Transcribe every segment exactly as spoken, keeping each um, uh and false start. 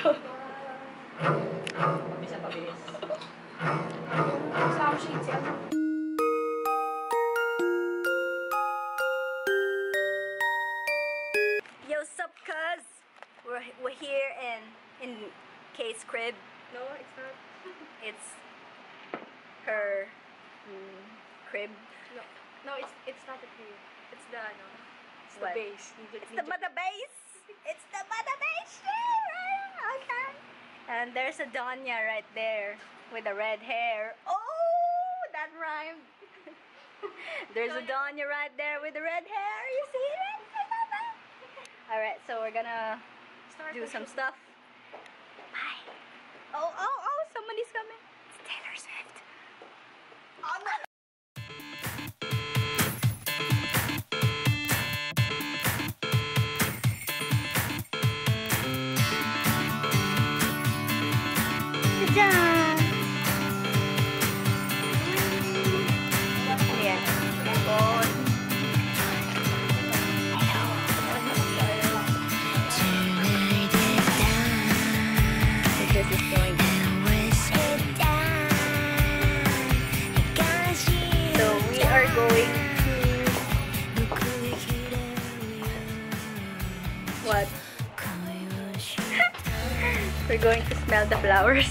Bisa pabilis. Yo, sup, cuz? We're we're here in in Kay's crib. No, it's not. It's her mm, crib. No, no, it's it's not the crib. It's the no. It's What? the base. Ninja, It's the mother base. It's the mother base. Okay. And there's a Donya right there with the red hair. Oh, that rhymed. There's a Donya right there with the red hair. You see it? All right, so we're gonna Start do the some show. stuff. Bye. Oh, oh, oh! Somebody's coming. It's Taylor Swift. Oh no. What? We're going to smell the flowers.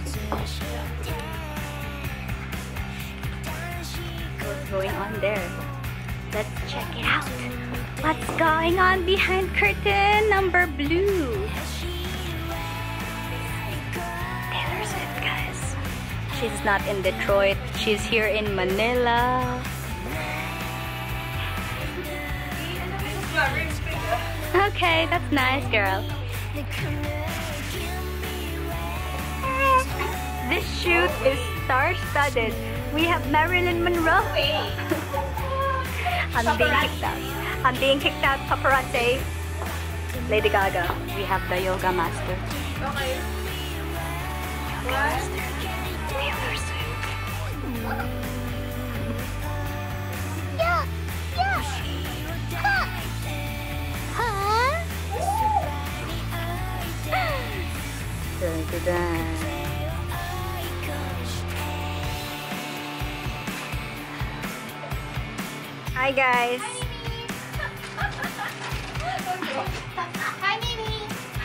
What's going on there? Let's check it out. What's going on behind curtain number blue? Taylor Swift, guys. She's not in Detroit. She's here in Manila. Okay, that's nice, girl. This shoot is star-studded. We have Marilyn Monroe. I'm being kicked out. I'm being kicked out, paparazzi. Lady Gaga. We have the yoga master. Okay. Yoga master. Taylor Swift. Yeah, yeah. Huh? Hi guys. Hi, Mimi.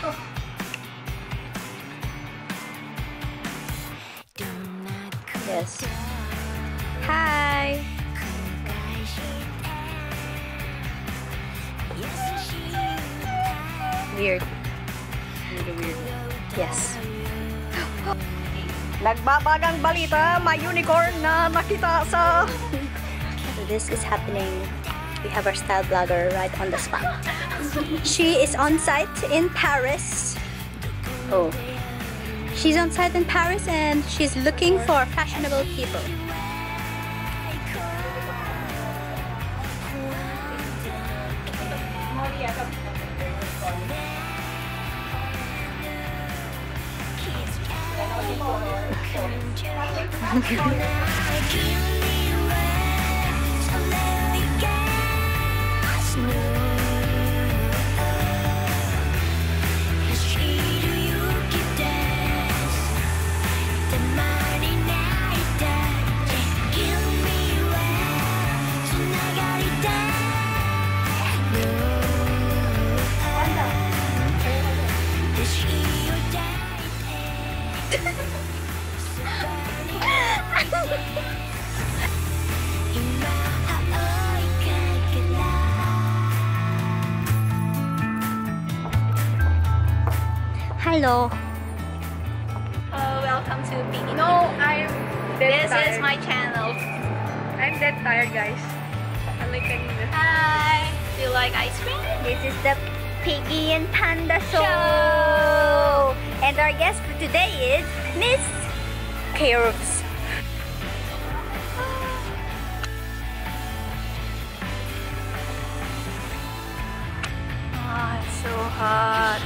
Yes. Hi. Weird. Really weird. Yes. Nagbabagang balita, may unicorn na nakita sa... This is happening. We have our style blogger right on the spot. She is on site in Paris. Oh. She's on site in Paris and she's looking for fashionable people. Hello. Uh, welcome to P E. No, I'm dead This tired. is my channel. I'm dead tired, guys. I'm like kanina. Hi. Do you like ice cream? This is the Piggy and Panda show. Show. And our guest for today is Miss Keiaveunalliv. Ah, it's so hot.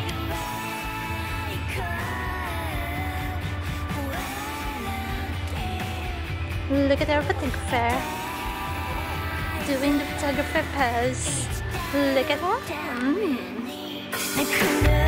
Look at our photographer doing the photographer pose. Look at that. Mm.